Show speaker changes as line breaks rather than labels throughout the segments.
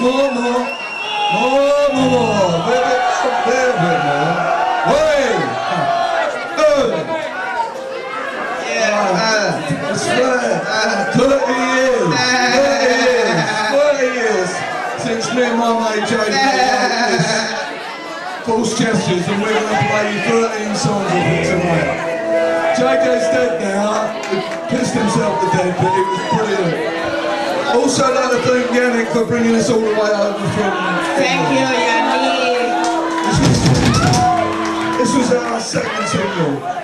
Since me and my mate Jay False Gestures, and we're going to play you 13 songs of it tonight. JJ's dead now, he pissed himself to death, but it was brilliant. Also I'd like to thank Yannick for bringing us all the way over from...
Thank you, Yannick.
This was our second single.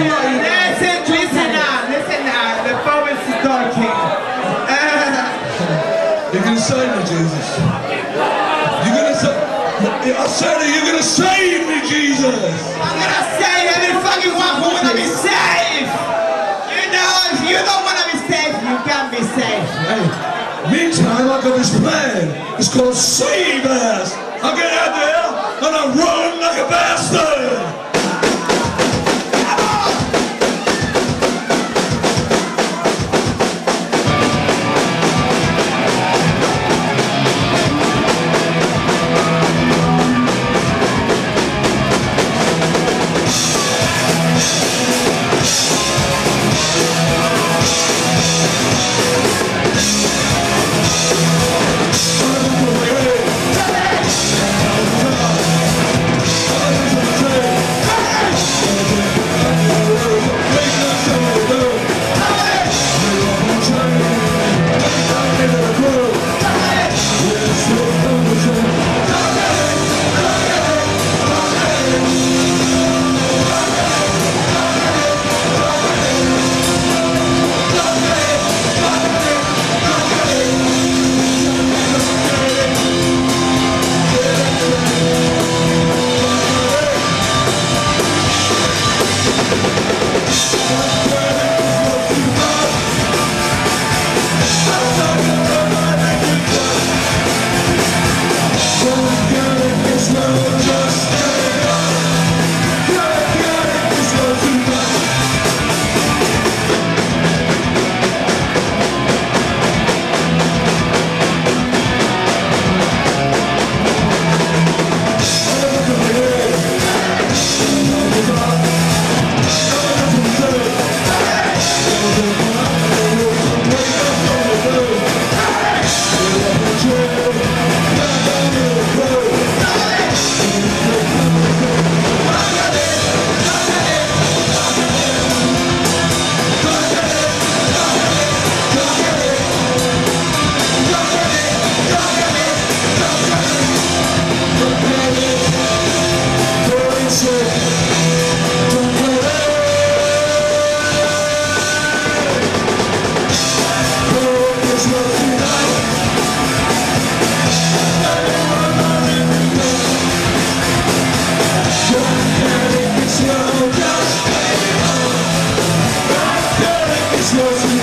Listen now. The promise is talking.
You're going to save me, Jesus. You're going to save... I said it, you're going to save me, Jesus.
I'm going to save every fucking one who want to be saved. You know, if you don't want to be saved, you can't be saved.
Hey, meantime, I got this plan. It's called Save Ass. I get out there and I run like a bastard. It's